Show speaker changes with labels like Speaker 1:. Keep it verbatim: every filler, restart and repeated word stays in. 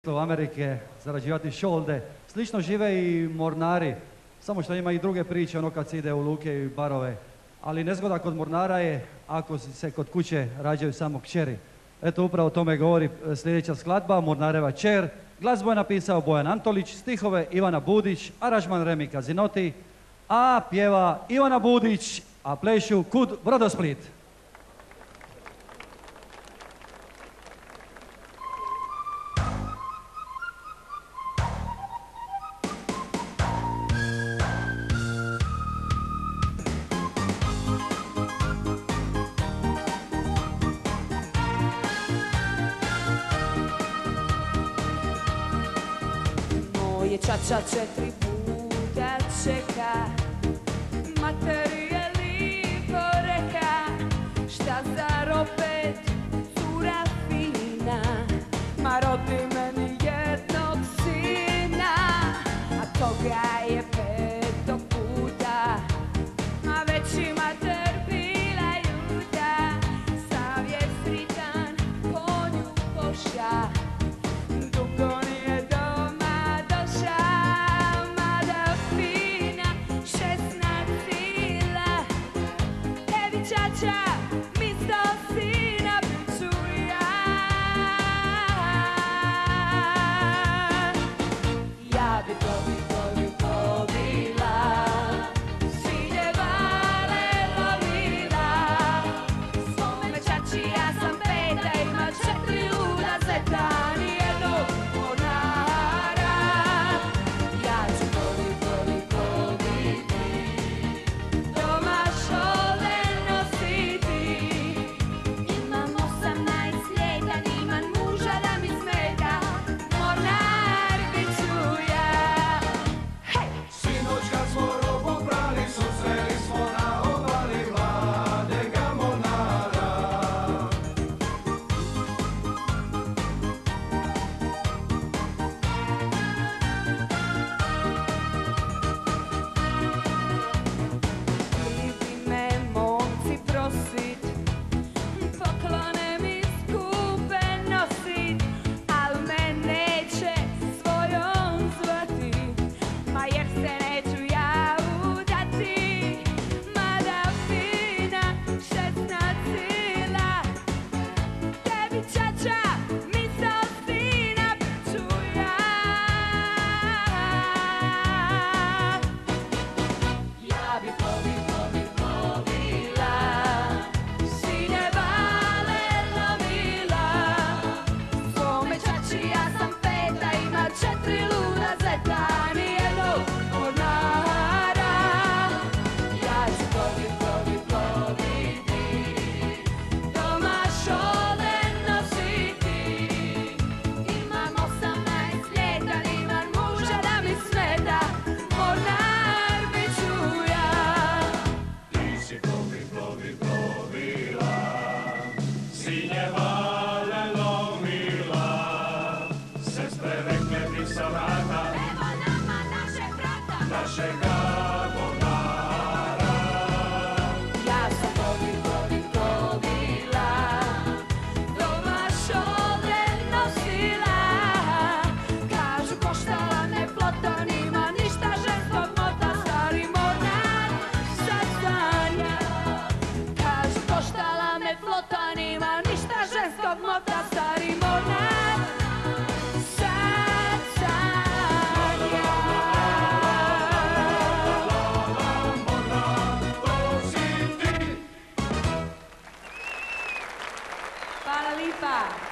Speaker 1: u Amerike zarađivati šolde. Slično žive i mornari, samo što ima i druge priče, ono kad se ide u luke i barove. Ali nezgoda kod mornara je ako se kod kuće rađaju samo kćeri. Eto, upravo o tome govori sljedeća skladba, Mornareva čer. Glazbu je napisao Bojan Antolić, stihove Ivana Budić, aranžman Remi Kazinoti, a pjeva Ivana Budić, a plešu Kud Brodosplit.
Speaker 2: Moje čača četiri puta čeka, materi je lipo reka, šta zar opet cura fina, ma rodi meni jednog sina, a toga je petog puta, ma već i mater bila ljuta, savjet sritan konju poša, dugo nije doma doša, mada fina šesnacila, tebi čača misto sina biću ja. Ja bi to bi to bi to bila, svinje vale lovila, svome čači ja sam peta, ima četiri luda zeta, nijednog mornara. Ja ću voli, voli, voliti, doma šolde nositi, imam osamnaest ljeta, nimam muža da mi smeta, mornar biću ja. Hej!
Speaker 3: Sinoć kad smo robu prali, susreli smo na obali mladega mornara.
Speaker 2: Libi me momci prosit, poklone mi skupe nosit, al me neće svojom zvati, ma jer se neću ja udati, mada fina šesnacila, tebi čača misto sina biću ja. Ja bi pobi, pobi, pobila, sine vale lovila, svome čači ja sam peta, ima četiri luda zeta, nijednog mornara. Ja ću pobi, pobi, pobiti, doma šolde nositi, imam osamnaest ljeta, nimam muža da mi smeta, mornar biću ja.
Speaker 3: Ti si plovi, plovi, plovila, sinje vale lomila, sestre rekle ti sa vrata
Speaker 2: Evo nama našeg brata,
Speaker 3: našega mornara.
Speaker 2: ja sam pobi, pobi, pobila, doma šolde nosila, kažu koštala me plota, nima ništa ženskog mota, stari mornar sad sanja. Kažu koštala me flota, nima ništa ženskog mota, stari mornar sad sanja.
Speaker 3: To si ti.
Speaker 2: Hvala lipa.